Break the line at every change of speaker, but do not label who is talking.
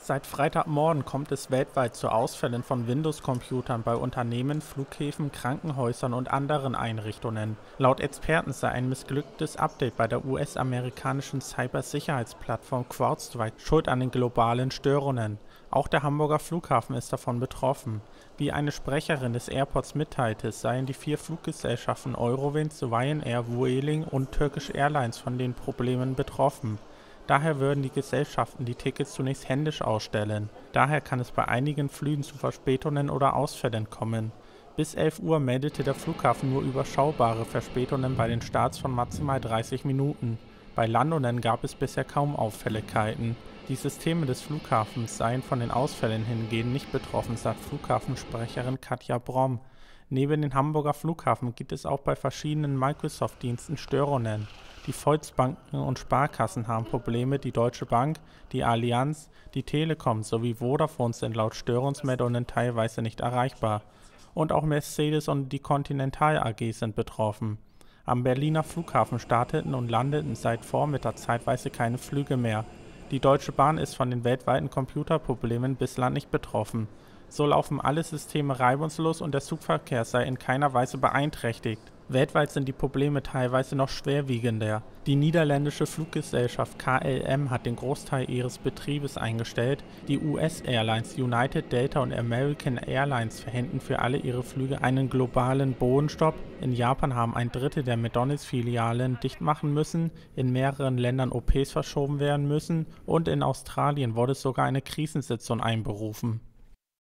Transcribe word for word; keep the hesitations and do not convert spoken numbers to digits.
Seit Freitagmorgen kommt es weltweit zu Ausfällen von Windows-Computern bei Unternehmen, Flughäfen, Krankenhäusern und anderen Einrichtungen. Laut Experten sei ein missglücktes Update bei der U S-amerikanischen Cybersicherheitsplattform CrowdStrike schuld an den globalen Störungen. Auch der Hamburger Flughafen ist davon betroffen. Wie eine Sprecherin des Airports mitteilte, seien die vier Fluggesellschaften Eurowings, Ryanair, Vueling und Turkish Airlines von den Problemen betroffen. Daher würden die Gesellschaften die Tickets zunächst händisch ausstellen. Daher kann es bei einigen Flügen zu Verspätungen oder Ausfällen kommen. Bis elf Uhr meldete der Flughafen nur überschaubare Verspätungen bei den Starts von maximal dreißig Minuten. Bei Landungen gab es bisher kaum Auffälligkeiten. Die Systeme des Flughafens seien von den Ausfällen hingegen nicht betroffen, sagt Flughafensprecherin Katja Bromm. Neben dem Hamburger Flughafen gibt es auch bei verschiedenen Microsoft-Diensten Störungen. Die Volksbanken und Sparkassen haben Probleme, die Deutsche Bank, die Allianz, die Telekom sowie Vodafone sind laut Störungsmeldungen teilweise nicht erreichbar. Und auch Mercedes und die Continental A G sind betroffen. Am Berliner Flughafen starteten und landeten seit Vormittag zeitweise keine Flüge mehr. Die Deutsche Bahn ist von den weltweiten Computerproblemen bislang nicht betroffen. So laufen alle Systeme reibungslos und der Zugverkehr sei in keiner Weise beeinträchtigt. Weltweit sind die Probleme teilweise noch schwerwiegender. Die niederländische Fluggesellschaft K L M hat den Großteil ihres Betriebes eingestellt. Die U S-Airlines United, Delta und American Airlines verhängten für alle ihre Flüge einen globalen Bodenstopp. In Japan haben ein Drittel der McDonalds-Filialen dicht machen müssen, in mehreren Ländern O Ps verschoben werden müssen und in Australien wurde sogar eine Krisensitzung einberufen.